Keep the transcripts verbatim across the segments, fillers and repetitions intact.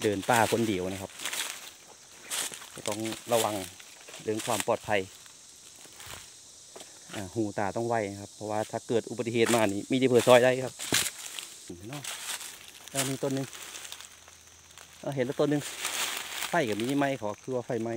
เดินป่าคนเดียวนะครับต้องระวังเรื่องความปลอดภัยหูตาต้องไวนะครับเพราะว่าถ้าเกิดอุบัติเหตุมานี่มีที่เผื่อซอยได้ครับเนาะแล้วมีต้นหนึ่งเห็นแล้วต้นหนึ่งไฟกับมีไม้ขอคือว่าไฟไหม้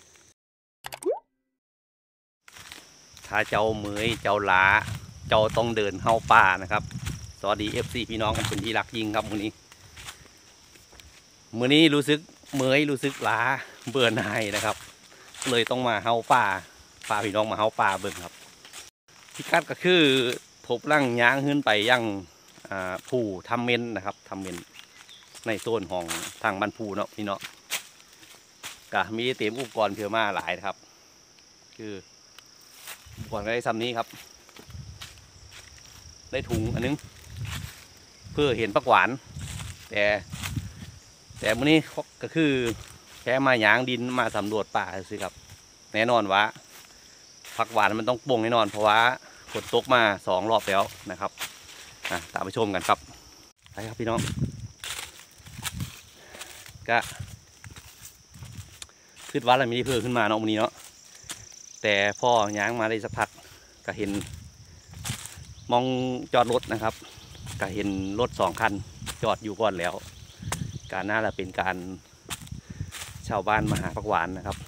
ถ้าเจ้าเหมยเจ้าหลาเจ้าต้องเดินเข้าป่านะครับสวัสดีเอฟซีพี่น้องกันเป็นที่รักยิ่งครับมื้อนี้มื้อนี้รู้สึกเหมยรู้สึกหลาเบื่อหน่ายนะครับเลยต้องมาเข้าป่าพาพี่น้องมาเข้าป่าเบิ่งครับพิกัดก็คือทบลั่งย้างขึ้นไปยังผู้ทำเมนนะครับทำเมนในโซนของทางบ้านภูเนาะพี่เนาะก็มีเตรียมอุปกรณ์เพื่อมาหลายนะครับคืออุปกรณ์ก็ได้ซ้ำนี้ครับได้ถุงอันนึงเพื่อเห็นผักหวานแต่แต่มื้อนี้ก็คือแค่มาหยางดินมาสำรวจป่าสิครับแน่นอนว่าผักหวานมันต้องป่งแน่นอนเพราะว่าฝนตกมาสองรอบแล้วนะครับตามไปชมกันครับไปครับพี่น้องก็คิดว่าอะไรมีเพิ่มขึ้นมาเนาะวันนี้เนาะแต่พ่อย้างมาได้สักพักก็เห็นมองจอดรถนะครับก็เห็นรถสองคันจอดอยู่ก่อนแล้วการน่าจะเป็นการชาวบ้านมาหาผักหวานนะครับ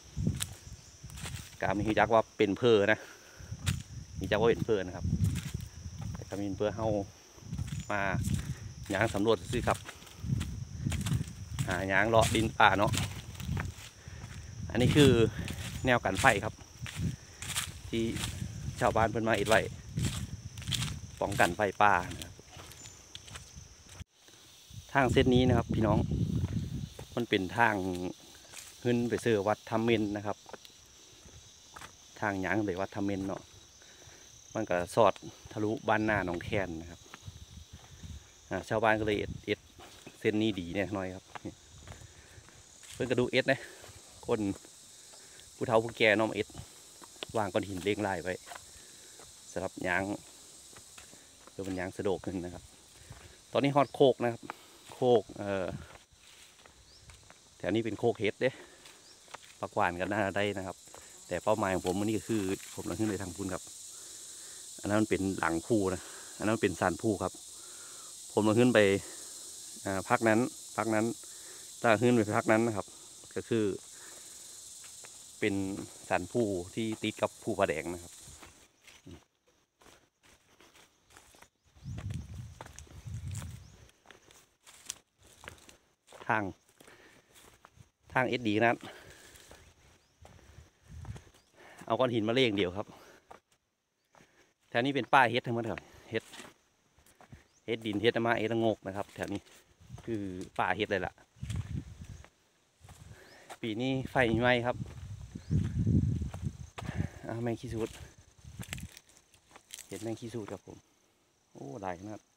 การมีจักว่าเป็นเพอนะมีจักว่าเป็นเพอนะครับแต่ก็มีเพอเข้ามาย้างสำรวจซื้อครับหาย้างเลาะดินป่าเนาะอันนี้คือแนวกันไฟครับที่ชาวบ้านเพิ่นมาอิดไว้ป้องกันไฟป่านะครับทางเส้นนี้นะครับพี่น้องมันเป็นทางขึ้นไปเสือวัดธรรมเมนนะครับทางย้างไปวัดธรรมเมนเนาะมันก็สอดทะลุบ้านหน้าหนองแคนนะครับชาวบ้านก็เลยเอ็ดเอ็ดเส้นนี้ดีเนี่ยน้อยครับเพื่อนก็ดูเอ็ดนะคนผู้เฒ่าผู้แก่น้องเอ็ดวางก้อนหินเลี้ยงลายไว้สำหรับยางเพื่อเป็นยางสะดวกขึ้นนะครับตอนนี้ฮอตโคกนะครับโคกเอ่อแถวนี้เป็นโคกเฮ็ดเด้ปักหวานกันน่าได้นะครับแต่เป้าหมายของผมวันนี้ก็คือผมเราขึ้นไปทางพุ่นครับอันนั้นมันเป็นหลังภูนะอันนั้นเป็นสานภูครับผมเราขึ้นไปพักนั้นพักนั้นถ้าขึ้นไปพักนั้นนะครับก็คือเป็นสานภูที่ติดกับภูผาแดงนะครับทางทางเอสดีนั้นเอาก้อนหินมาเล่งเดียวครับแถวนี้เป็นป้าเฮ็ดทั้งหมดครับเฮ็ดเฮ็ดดินเฮ็ดมาเอ็ดงกนะครับแถวนี้คือป่าเฮ็ดเลยล่ะปีนี้ไฟไหม้ครับแมงขี้สูดเห็นแมงขี้สูดครับผมโอ้ได้ขนาด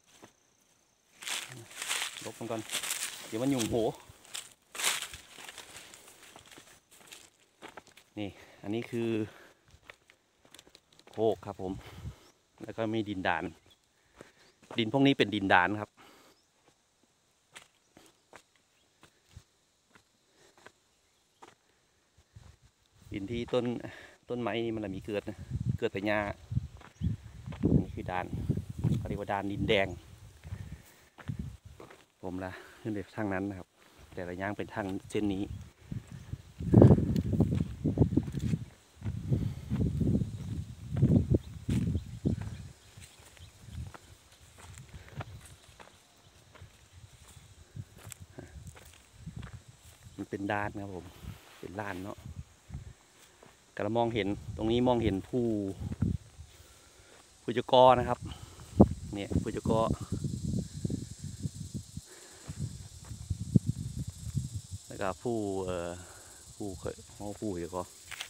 ลบมันก่อนเดี๋ยวมันยุ่งโหนี่อันนี้คือโคกครับผมแล้วก็มีดินดานดินพวกนี้เป็นดินดานครับดินที่ต้นต้นไม้นี่มันมีเกิดนะเกิดแต่หญ้านี่คือดานเขาเรียกว่าดานดินแดงผมละขึ้นไปทางนั้นนะครับแต่ละย่างเป็นทางเส้นนี้มันเป็นด้านครับผมเป็นลานเนาะกระมองเห็นตรงนี้มองเห็นผู้ผู้เจ้ากอนะครับเนี่ยผู้เจ้ากอแล้วก็ผู้เอ่อผู้เคยห้องผู้เจ้ากอ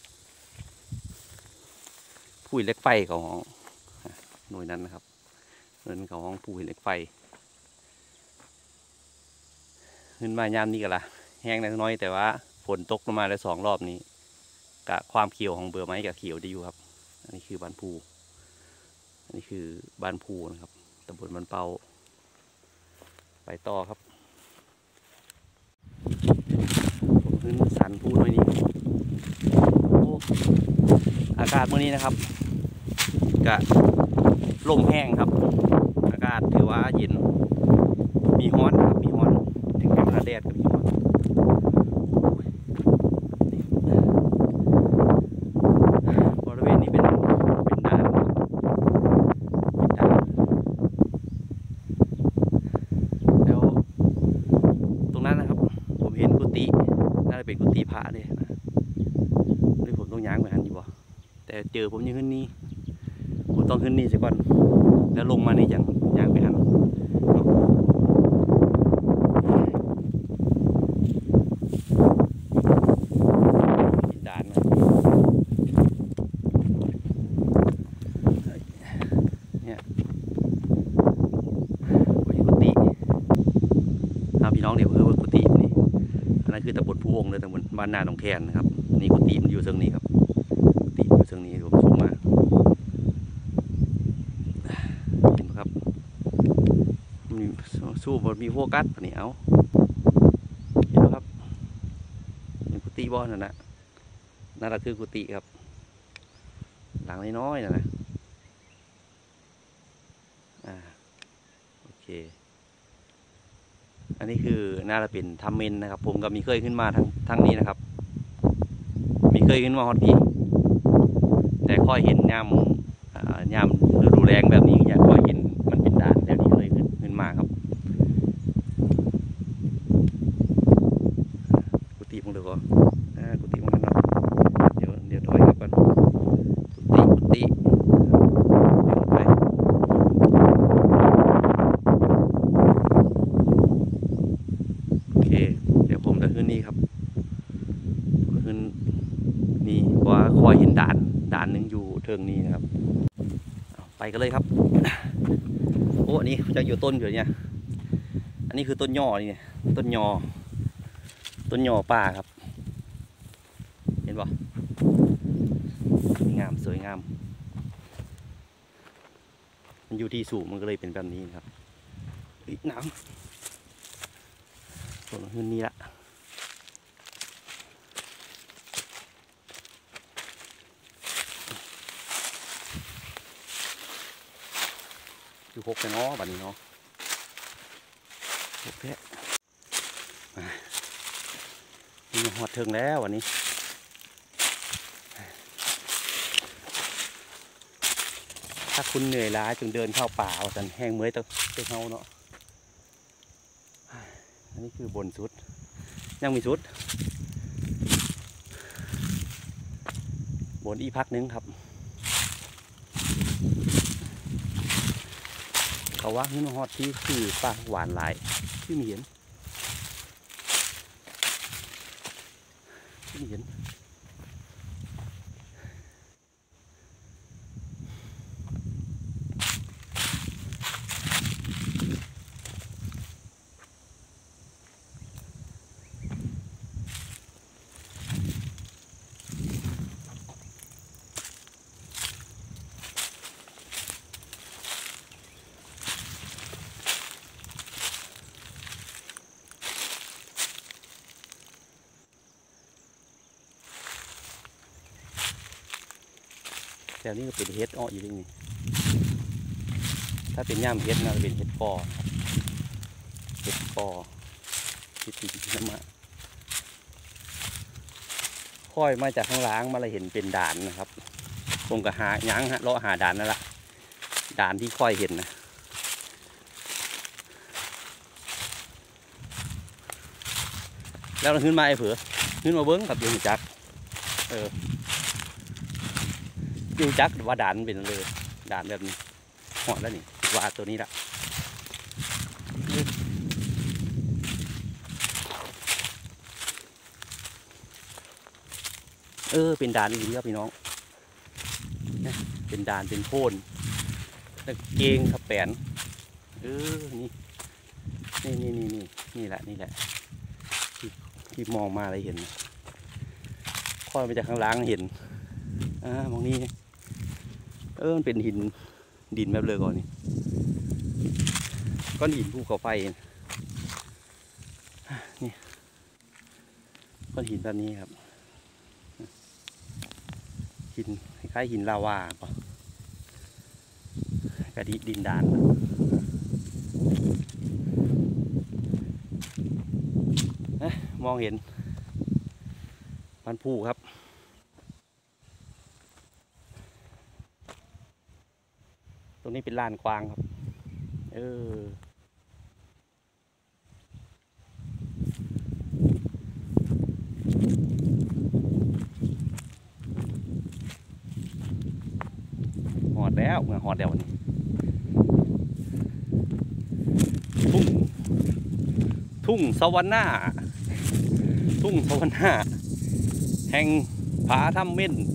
ผู้เหล็กไฟของหน่วยนั้นนะครับหน่วยนั้นของห้องผู้เหล็กไฟขึ้นมายามนี้กันละแห้งน้อยแต่ว่าฝนตกลงมาแล้วสองรอบนี้กับความเขียวของเบอร์ไม้กับเขียวดีอยู่ครับอันนี้คือบ้านภูอันนี้คือบ้านภูนะครับตำบลบ้านเปาไปต่อครับพื้นสันพูดหน่อยนี้อากาศเมื่อนี้นะครับกะลมแห้งครับอากาศถือว่าเย็นมีฮ้อนครับมีฮ้อนถึงกับแดดก็มีฮ้อนบริเวณนี้เป็นเป็นด่านเป็นด่านแล้วตรงนั้นนะครับผมเห็นกุฏิน่าจะเป็นกุฏิพระเลยหรือผมต้องย้างไปหันอยู่บ่แต่เจอผมยังขึ้นนี่ผมต้องขึ้นนี่ซะก่อนแล้วลงมานี่ยังย้างไปหันด่านนะเนี่ยกุฏิครับพี่น้องเดี๋ยวเพื่อว่ากุฏินี่อันนั้นคือตำบลผู้วงเลยตำบลบ้านนาหนองแคนนะครับนี่กุฏิมันอยู่เชิงนี้ครับกุฏิอยู่เชิงนี้ผมสูงมาเห็นไหมครับมีสู้บนมีโฟกัสนี่เอาเห็นไหมครับเป็นกุฏิบ่อนั่นนะนั่นแหละคือกุฏิครับหลังน้อยๆนะนะอ่าโอเคอันนี้คือน่าจะเป็นทำเมนนะครับผมก็มีเคยขึ้นมาทั้งทั้งนี้นะครับมีเคยขึ้นมาฮอตพีแต่ค่อยเห็นย่ำย่ำฤดูแรงแบบนี้อยากค่อยเห็นมันเป็นด่านแบบนี้เลยขึ้นขึ้นมาครับกุฏิมึงเดี๋ยวก่อนกุฏิมึงกันเนาะเดี๋ยวเดี๋ยวถอยกลับกันกุฏิกุฏิไปโอเคเดี๋ยวผมจะขึ้นนี่ครับขึ้นนี่ว่าคอยเห็นด่านด่านนึงอยู่เทิงนี้นะครับไปกันเลยครับโอ้อันนี้จะอยู่ต้นอยู่เนี่ยอันนี้คือต้นย่อนี่ต้นยอต้นยอป่าครับเห็นป่ะงามสวยงามมันอยู่ที่สูงมันก็เลยเป็นแบบนี้ครับน้ำต้นขึ้นนี้ละอยู่หกไปเนาะบัดนี้เนาะหกแค่นี่หอดเทิงแล้ววันนี้ถ้าคุณเหนื่อยล้าจึงเดินเข้าป่าเอาสันแห้งเมื่อยต้องเต้นเฮาเนาะอันนี้คือบนสุดยังมีสุดบนอีพักนึงครับเขาว่าขึ้นมาฮอดที่คือปลาหวานหลายที่มีเห็นที่มีเห็นแต่นี่ก็เป็นเห็ดอ้ออยู่ตรงนี้ถ้าเป็นย่ามเห็ดน่าจะเป็นเห็ดปอเห็ดปอที่ติดน้ำมาค่อยมาจากข้างล่างมาเลยเห็นเป็นด่านนะครับผมก็หายั้งฮะเลาะหาด่านนั่นแหละด่านที่ค่อยเห็นนะแล้วเราขึ้นมาไอ้เผือขึ้นมาเบิ้งกับยูจักเออยูจักว่าด่านเป็นเลยด่านแบบนี้หอดแล้วนี่ว่าตัวนี้ละเออเป็นด่านดีครับพี่น้องเป็นด่านเป็นโพนตะเกงขับแปนเออนี่นี่นี่นี่นี่นี่แหละนี่แหละที่ที่มองมาอะไรเห็นค่อยไปจากข้างล่างเห็นอ่ามองนี่เออมันเป็นหินดินแบบเลยก่อนนี่ก้อนหินภูเขาไฟนี่ก้อนหินแบบนี้ครับหินคล้ายๆหินลาวาปะกระดิดินดานมองเห็นบ้านผู้ครับตรงนี้เป็นลานกวางครับเออหอดแล้วเมื่อหอดแล้วนี่ทุ่งทุ่งสวรรค์หน้าทุ่งสวรรค์หน้าแห่งผาถ้ำเม่น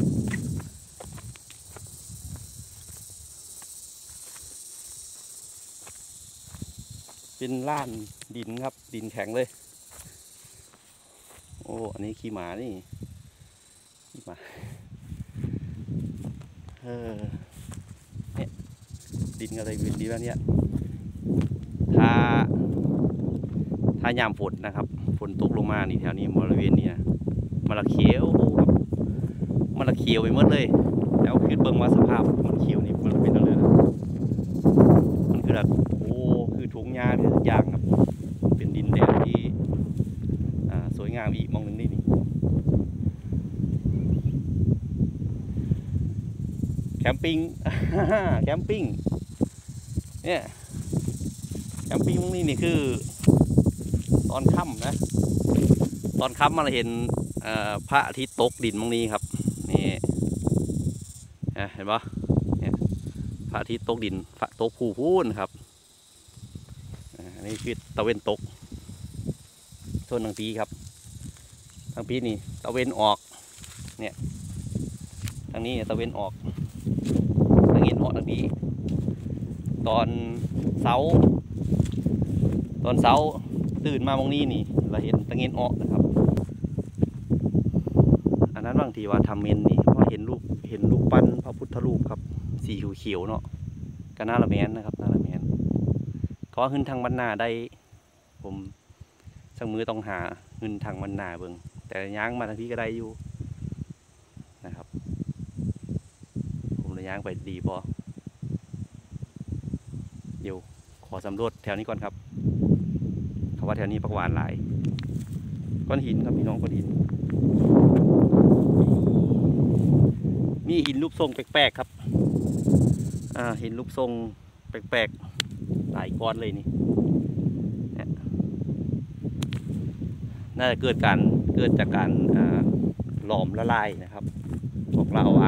เป็นล้านดินครับดินแข็งเลยโอ้อันนี้ขี้หมานี่ขี้หมาเออเนี่ยดินอะไรเป็นดีแล้วเนี่ยถ้าถ้ายามฝนนะครับฝนตกลงมานี่แถวนี้บริเวณนี้มันละเขียวครับมันละเขียวไปหมดเลยแล้วคือเบิ่งว่าสภาพมันเขียวนี่มันเป็นอะไรนะมันคือแบบโอ้คือทุ่งหญ้าทุกอย่างครับเป็นดินแดนที่อ่าสวยงามอีกมองหนึ่งนี่นี่แคมปิ้งแคมปิ้งเนี่ยแคมปิ้งตรงนี้นี่คือตอนค่ำนะตอนค่ำมาเราเห็นพระอาทิตย์ตกดินตรงนี้ครับนี่เห็นปะเนี่ยพระอาทิตย์ตกดินพระตกภูพูนครับอันนี้คือตะเวนตกโซนทางปีครับทางปีนี่ตะเวนออกเนี่ยทางนี้ตะเวนออกทางนี้ออกทางปีตอนเสาตอนเสาตื่นมามองนี้นี่เราเห็นตะเงินออกนะครับอันนั้นบางทีว่าทำเมนนี่เพราะเห็นรูปเห็นรูปปั้นพระพุทธรูปครับสีเขียวเนาะก็น่าละแมนนะครับน่าละแมนขอขึ้นทางบรรณาได้ผมสักมือต้องหาเงินทางบรรณาเบิ่งแต่ย่างมาทางพี่ก็ได้อยู่นะครับผมเลยย่างไปดีพอเดี๋ยวขอสำรวจแถวนี้ก่อนครับเขาว่าแถวนี้ปักหวานหลายก้อนหินครับพี่น้องก้อนหินนี่หินรูปทรงแปลกๆครับอ่าหินรูปทรงแปลกๆหลายก้อนเลยนี่น่าจะเกิดการเกิดจากการหลอมละลายนะครับบอกเราว่า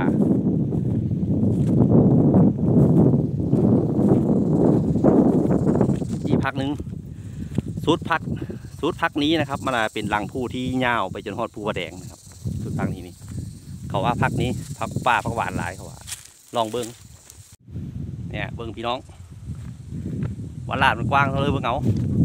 อีกพักหนึ่งสุดพักสุดพักนี้นะครับมันเป็นรังผู้ที่ยาวไปจนฮอดภูกระแดงนะครับสุดพักนี้นี่เขาว่าพักนี้พักป่าพักหวานหลายเขาว่าลองเบิ้งเนี่ยเบิ้งพี่น้องวันลาดมันกว้างเท่าเลยเบิ้งเอา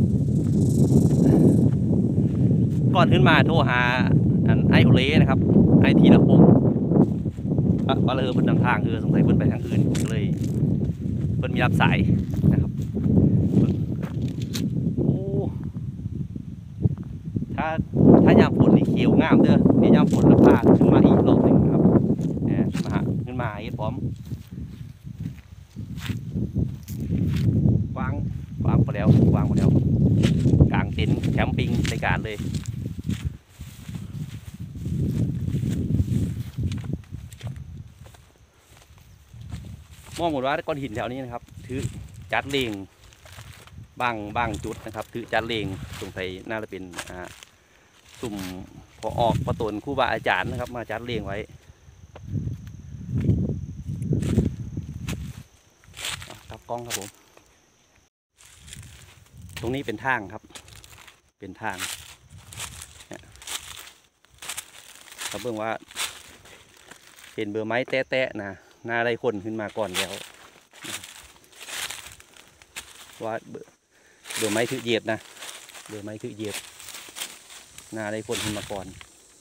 ก่อนขึ้นมาโทรหาไอโอเล่นะครับไอทีละพงว่าเลยเพิ่นทางทางคือสงสัยเพิ่นไปทางอื่นก็เลยเพิ่นมีรับสายนะครับถ้าถ้ายามฝนนี่เขียวงามเด้อนี่ยามฝนแล้วพาขึ้นมาอีกรอบหนึ่งครับเนี่ยมาขึ้นมาอีกพร้อมวางวางไปแล้ววางไปแล้วกลางเต็นท์แคมปิ้งในการเลยมองหมดว่าก้อนหินแถวนี้นะครับถือจัดเลงบางบางจุดนะครับถือจัดเลงตรงไทยน่าจะเป็นอ่าสุ่มพอออกประตนครูบาอาจารย์นะครับมาจัดเลงไว้กับกล้องครับผมตรงนี้เป็นทางครับเป็นทางเขาเบิ่งว่าเห็นเบอร์ไม้แตะๆนะหน้าได้คนขึ้นมาก่อนแล้วว่าเบอร์ไม้ถือเหยียบนะเบอร์ไม้ถือเหยียบหน้าได้คนขึ้นมาก่อน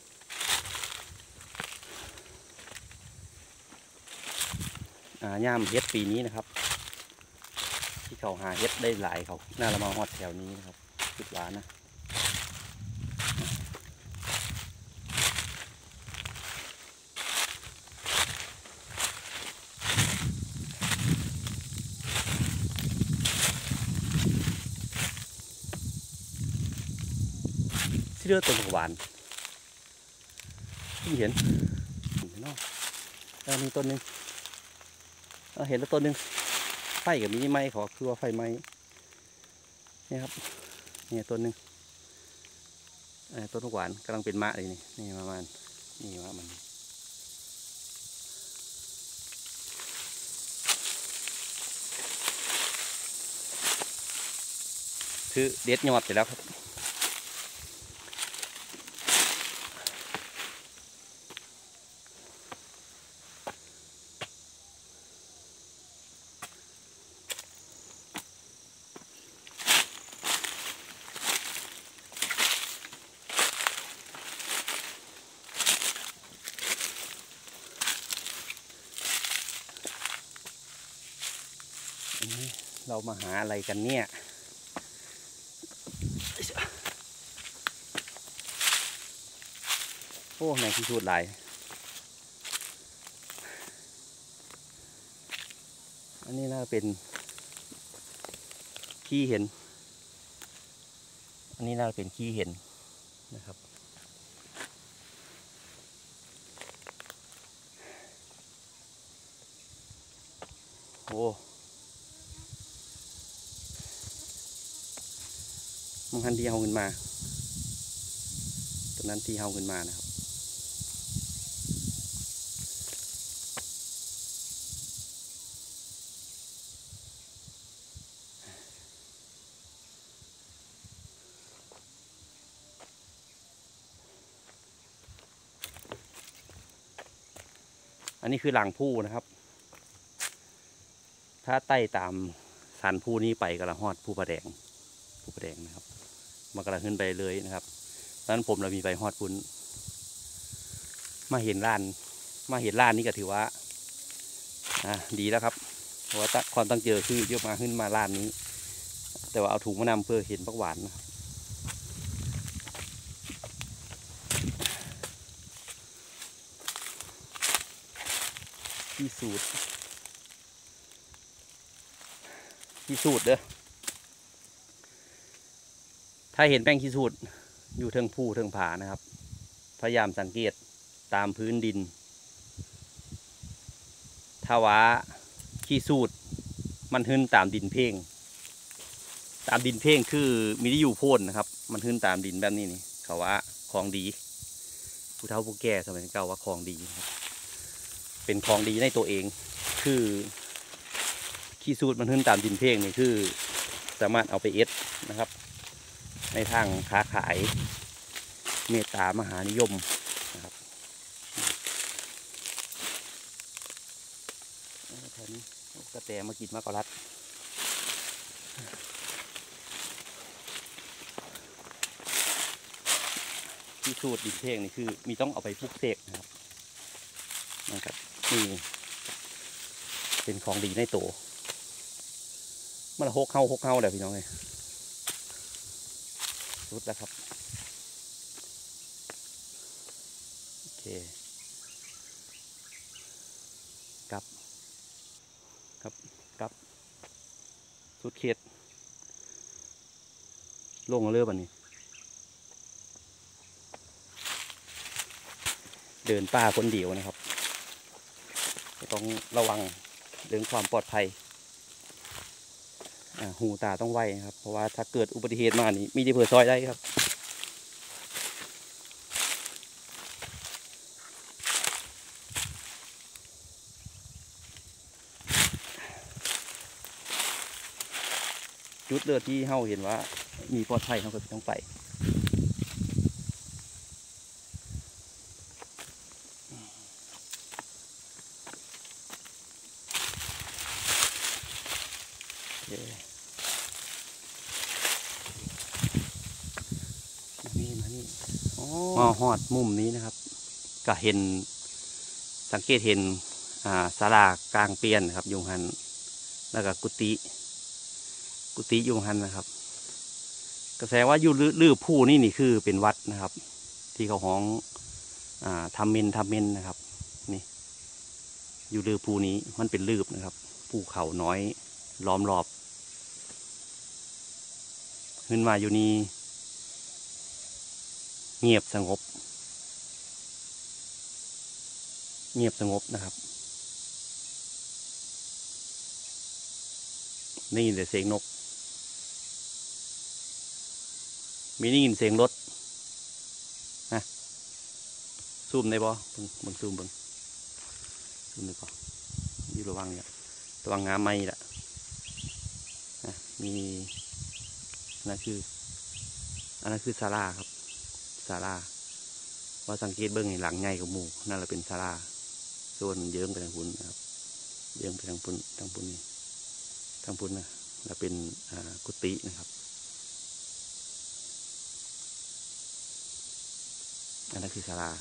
อ่าย่ามเฮ็ดปีนี้นะครับที่เขาหาเฮ็ดได้หลายเขาหน้าเรามาฮอดแถวนี้นะครับคิดว่านะเลือดต้นผักหวานที่เห็นเนาะแล้วมีต้นหนึ่งเราเห็นแล้วต้นหนึ่งไฟกับมีไม้ขอคือว่าไฟไม้นี่ครับนี่ต้นหนึ่งต้นผักหวานกำลังเป็นมะเลยนี่นี่ประมาณนี่ว่ามันคือเด็ดยอดเสร็จแล้วครับเรามาหาอะไรกันเนี่ยโอ้แมงที่ชูดหลายอันนี้น่าเป็นขี้เห็นอันนี้น่าเป็นขี้เห็นนะครับโอ้มึงทันที่เอาเงินมาตอนนั้นที่เอาเงินมานะครับอันนี้คือหลังผู้นะครับถ้าไต่ตามสันผู้นี้ไปกระหอดผู้ประแดงผู้ประแดงนะครับมันกระขึ้นไปเลยนะครับตอนนั้นผมเรามีไปฮอดพุ้นมาเห็นร้านมาเห็นร้านนี้ก็ถือว่าอ่าดีแล้วครับเพราะว่าความตั้งเจอคือเยอะมาขึ้นมาร้านนี้แต่ว่าเอาถุงมานำเพื่อเห็นผักหวานนะครับที่สูตรที่สูตรเด้อถ้าเห็นแป้งขี้สูตรอยู่เทิงผู้เทิงผานะครับพยายามสังเกตตามพื้นดินถ้าว่าขี้สูตรมันขึ้นตามดินเพ่งตามดินเพ่งคือมีที่อยู่โพ่นนะครับมันขึ้นตามดินแบบนี้นี่เขาว่าของดีผู้เฒ่าผู้แก่สมัยเก่าว่าของดีครับเป็นของดีในตัวเองคือขี้สูตรมันขึ้นตามดินเพ่งนี่คือสามารถเอาไปเอ็ดนะครับในทางค้าขายเมตตามหานิยมนะครับแถวนี้กระแตมากินมะกอรัดที่สูตรดินเพ่งนี่คือมีต้องเอาไปปลูกเสกนะครับนะครับนี่เป็นของดีในตัวมันหกเข้าหกเข้าแหละพี่น้องเลยสุดแล้วครับโอเคกลับครับกลับสุดเขตลงเรือบันนี้เดินป่าคนเดียวนะครับต้องระวังเรื่องความปลอดภัยหูตาต้องไวนะครับเพราะว่าถ้าเกิดอุบัติเหตุมานี่มีที่เผื่อซอยได้ครับจุดเลือดที่เฮาเห็นว่ามีปลอดภัยเขาก็ต้องไปนี่มานี่มาฮอดมุมนี้นะครับก็เห็นสังเกตเห็นอ่าศาลากลางเปลี่ยนครับยุงหันแล้วก็กุฏิกุฏิยุงหันนะครับก็แสดงว่าอยู่ลือผู้นี่นี่คือเป็นวัดนะครับที่เขาห้องอ่าทำเมนทำเมนนะครับนี่อยู่ลือผู้นี้มันเป็นลืบนะครับภูเขาน้อยล้อมรอบขึ้นมาอยู่นี่เงียบสงบเงียบสงบนะครับนี่แต่เสียงนกมีนี่ยินเสียงรถนะซูมได้บ่เบิ่งเบิ่งซูมเบิ่งซูมได้บ่อยู่ระวังเนี่ยระวังงามไม้ละนะมีอันนั้นคืออันนั้นคือศาลาครับศาลาว่าสังเกตเบิ่งหลังใหญ่กับหมู่นั่นแหละเป็นศาลาส่วนเยิ้มไปทางพุ้นนะครับเยิ้มไปทางพุ้นทางพุ้นนี่ทางพุ้นนะแล้วเป็นกุฏินะครับอันนั้นคือศาลา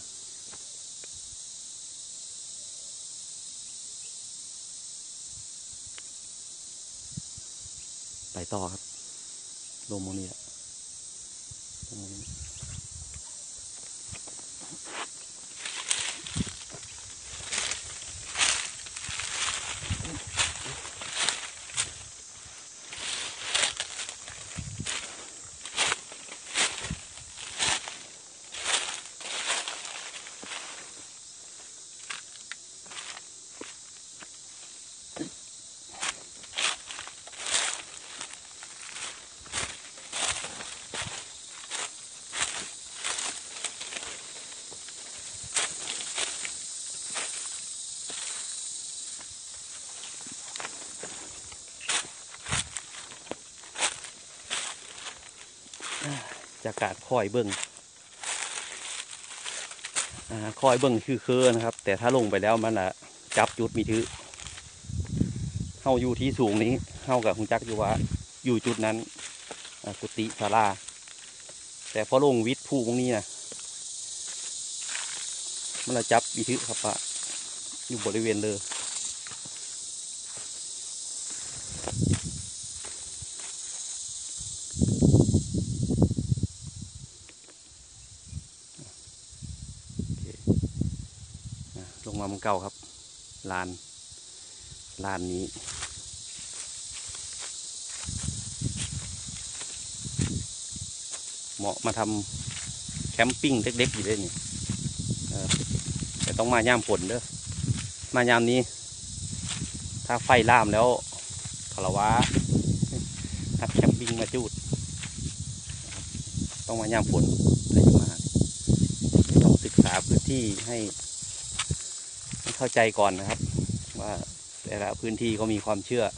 ไปต่อครับลงโมนี่แหละจากการคอยเบิ้งคอยเบิ้งคือคือนะครับแต่ถ้าลงไปแล้วมันอะจับจุดมีถือเข้าอยู่ที่สูงนี้เข้ากับคุณจักอยู่ว่าอยู่จุดนั้นกุฏิศาลาแต่พอลงวิทย์ภูตรงนี้นะมันจะจับมีถือครับปะอยู่บริเวณเลยลงมามันเก่าครับลานลานนี้เหมาะมาทำแคมปิ้งเล็กๆอยู่ด้วยนี่แต่ต้องมาย่ามฝนเด้อมายามนี้ถ้าไฟล่ามแล้วคารวะนักแคมปิ้งมาจูดต้องมาย่ามฝนได้มาต้องศึกษาพื้นที่ให้เข้าใจก่อนนะครับว่าแต่ละพื้นที่ก็มีความเชื่อ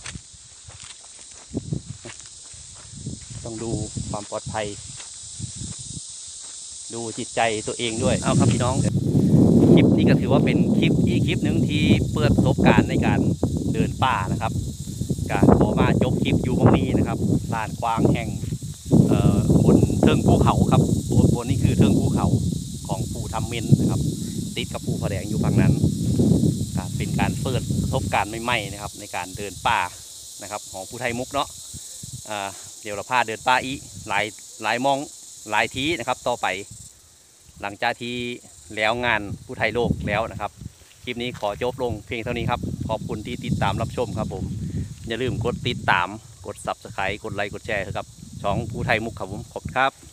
ต้องดูความปลอดภัยดูจิตใจตัวเองด้วยเอาครับพี่น้องคลิปนี้ก็ถือว่าเป็นคลิปที่คลิปหนึ่งที่เปิดประสบการณ์ในการเดินป่านะครับการขอมาจบคลิปอยู่ตรงนี้นะครับลานกว้างแห่งบนเทิงภูเขาครับบนนี้คือเทิงภูเขาของภูทำเมนนะครับติดกับภูผาแดงอยู่ฝั่งนั้นเป็นการเปิดประสบการณ์ใหม่ๆนะครับในการเดินป่านะครับของผู้ไทยมุกเนาะเดี๋ยวเราพาเดินป่าอีหลายหลายมองหลายทีนะครับต่อไปหลังจากที่แล้วงานผู้ไทยโลกแล้วนะครับคลิปนี้ขอจบลงเพียงเท่านี้ครับขอบคุณที่ติดตามรับชมครับผมอย่าลืมกดติดตามกด ซับสไครบ์ กดไลค์กดแชร์ครับช่องผู้ไทยมุกครับผมขอบคุณครับ